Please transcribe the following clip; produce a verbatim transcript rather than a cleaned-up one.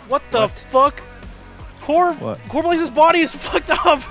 What the What? fuck? Cor What? Corblaze's body is fucked up!